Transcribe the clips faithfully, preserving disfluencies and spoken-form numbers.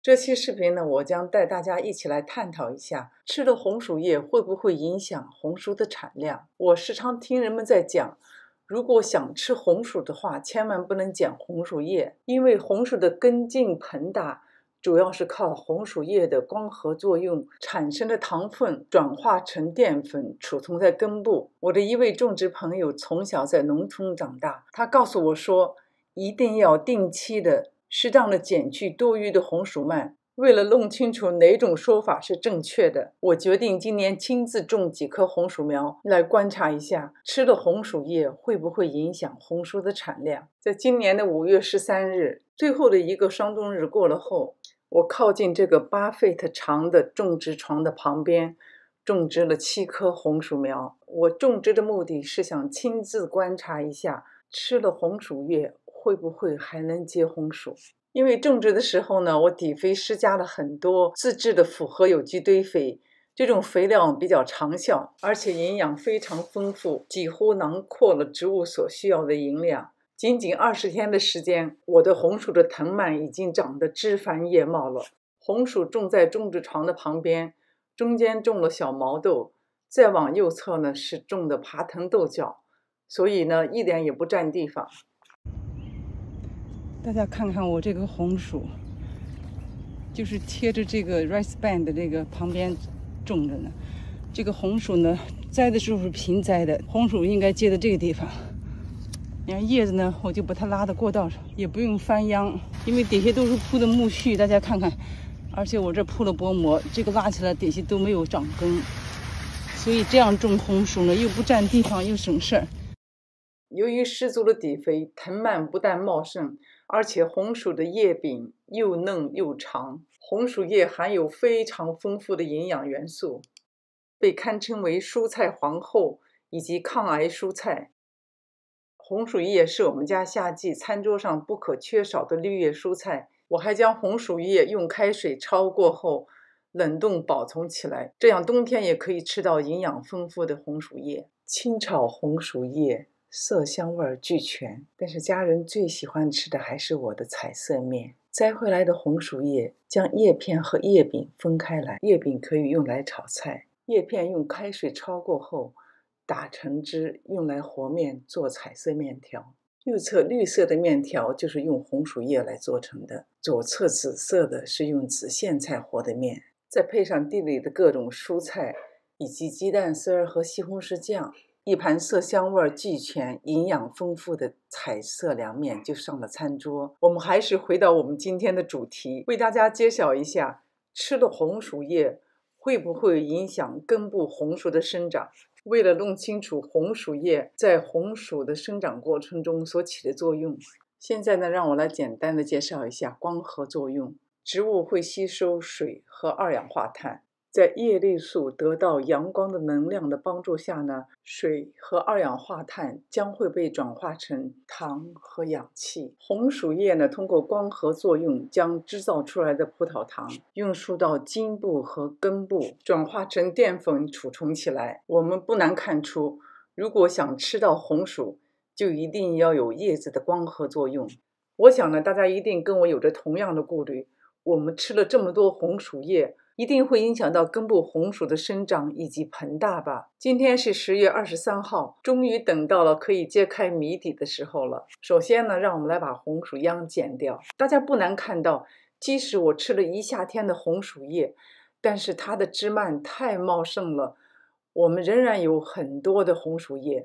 这期视频呢，我将带大家一起来探讨一下，吃了红薯叶会不会影响红薯的产量？我时常听人们在讲，如果想吃红薯的话，千万不能捡红薯叶，因为红薯的根茎膨大，主要是靠红薯叶的光合作用产生的糖分转化成淀粉，储存在根部。我的一位种植朋友从小在农村长大，他告诉我说，一定要定期的适当的减去多余的红薯蔓。为了弄清楚哪种说法是正确的，我决定今年亲自种几棵红薯苗，来观察一下吃了红薯叶会不会影响红薯的产量。在今年的五月十三日，最后的一个霜冬日过了后，我靠近这个八 feet 长的种植床的旁边，种植了七棵红薯苗。我种植的目的是想亲自观察一下，吃了红薯叶会不会还能结红薯。因为种植的时候呢，我底肥施加了很多自制的复合有机堆肥，这种肥料比较长效，而且营养非常丰富，几乎囊括了植物所需要的营养。仅仅二十天的时间，我的红薯的藤蔓已经长得枝繁叶茂了。红薯种在种植床的旁边，中间种了小毛豆，再往右侧呢是种的爬藤豆角，所以呢一点也不占地方。大家看看我这个红薯，就是贴着这个 rice band 的这个旁边种着呢。这个红薯呢，栽的时候是平栽的，红薯应该接在这个地方。你看叶子呢，我就把它拉到过道上，也不用翻秧，因为底下都是铺的苜蓿，大家看看。而且我这铺了薄膜，这个拉起来底下都没有长根，所以这样种红薯呢，又不占地方，又省事儿。由于十足的底肥，藤蔓不但茂盛，而且红薯的叶柄又嫩又长。红薯叶含有非常丰富的营养元素，被堪称为蔬菜皇后以及抗癌蔬菜。红薯叶是我们家夏季餐桌上不可缺少的绿叶蔬菜。我还将红薯叶用开水焯过后冷冻保存起来，这样冬天也可以吃到营养丰富的红薯叶。清炒红薯叶色香味俱全，但是家人最喜欢吃的还是我的彩色面。摘回来的红薯叶，将叶片和叶柄分开来，叶柄可以用来炒菜，叶片用开水焯过后打成汁，用来和面做彩色面条。右侧绿色的面条就是用红薯叶来做成的，左侧紫色的是用紫苋菜和的面，再配上地里的各种蔬菜以及鸡蛋丝儿和西红柿酱，一盘色香味俱全、营养丰富的彩色凉面就上了餐桌。我们还是回到我们今天的主题，为大家揭晓一下，吃了红薯叶会不会影响根部红薯的生长。为了弄清楚红薯叶在红薯的生长过程中所起的作用，现在呢，让我来简单的介绍一下光合作用。植物会吸收水和二氧化碳，在叶绿素得到阳光的能量的帮助下呢，水和二氧化碳将会被转化成糖和氧气。红薯叶呢，通过光合作用将制造出来的葡萄糖运输到茎部和根部，转化成淀粉储存起来。我们不难看出，如果想吃到红薯，就一定要有叶子的光合作用。我想呢，大家一定跟我有着同样的顾虑，我们吃了这么多红薯叶，一定会影响到根部红薯的生长以及膨大吧。今天是十月二十三号，终于等到了可以揭开谜底的时候了。首先呢，让我们来把红薯秧剪掉。大家不难看到，即使我吃了一夏天的红薯叶，但是它的枝蔓太茂盛了，我们仍然有很多的红薯叶。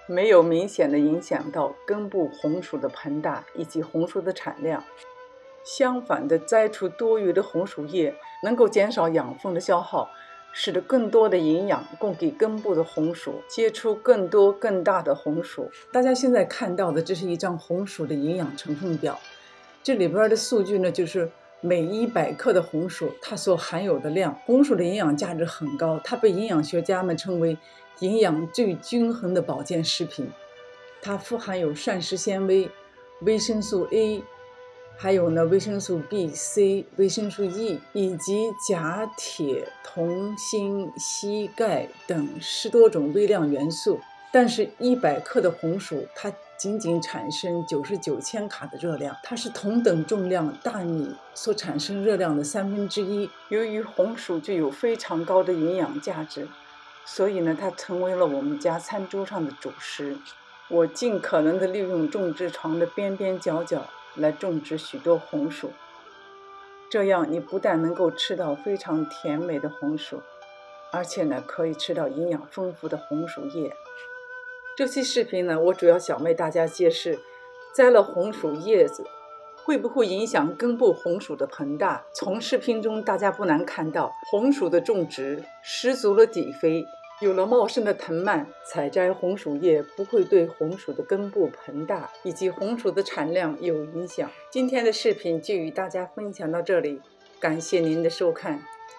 没有明显的影响到根部红薯的膨大以及红薯的产量。相反的，摘除多余的红薯叶能够减少养分的消耗，使得更多的营养供给根部的红薯，结出更多更大的红薯。大家现在看到的，这是一张红薯的营养成分表，这里边的数据呢，就是每一百克的红薯它所含有的量。红薯的营养价值很高，它被营养学家们称为营养最均衡的保健食品。它富含有膳食纤维、维生素 A， 还有呢维生素 B、C、维生素 E 以及钾、铁、铜、锌、硒、钙等十多种微量元素。但是一百克的红薯它仅仅产生九十九千卡的热量，它是同等重量大米所产生热量的三分之一。由于红薯具有非常高的营养价值，所以呢，它成为了我们家餐桌上的主食。我尽可能的利用种植床的边边角角来种植许多红薯，这样你不但能够吃到非常甜美的红薯，而且呢，可以吃到营养丰富的红薯叶。这期视频呢，我主要想为大家揭示，摘了红薯叶子会不会影响根部红薯的膨大。从视频中大家不难看到，红薯的种植十足了底肥，有了茂盛的藤蔓，采摘红薯叶不会对红薯的根部膨大以及红薯的产量有影响。今天的视频就与大家分享到这里，感谢您的收看。